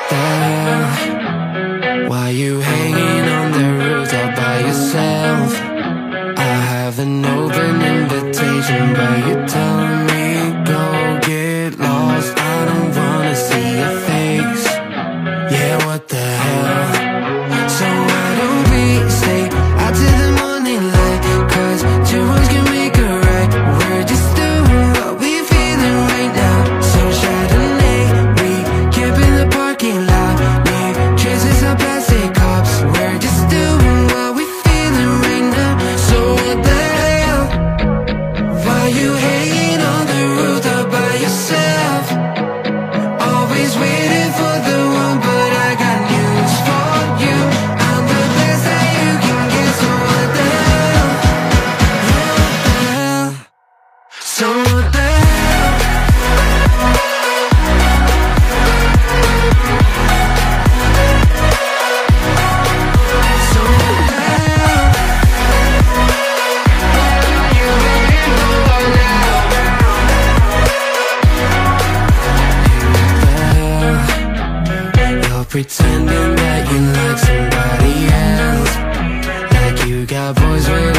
the hell? Why you hanging on the roof all by yourself? I have an open invitation, but you're telling me go get lost. I don't wanna see your face. Yeah, what the hell? So why don't we stay out till the morning light? 'Cause two wrongs can make a right. We're just doing what we feeling right now. So Chardonnay, we camp in the parking lot. Leave traces of plastic cups. We're just doing what we feeling right now. So what the hell? Why you hanging on the roof all by yourself? Always waiting for the one, but I got news for you. I'm the best that you can get. So what the hell? Yeah, what the hell? So what the hell? So what the hell? What are you waiting for now? You're pretending that you like somebody else, like you got boys with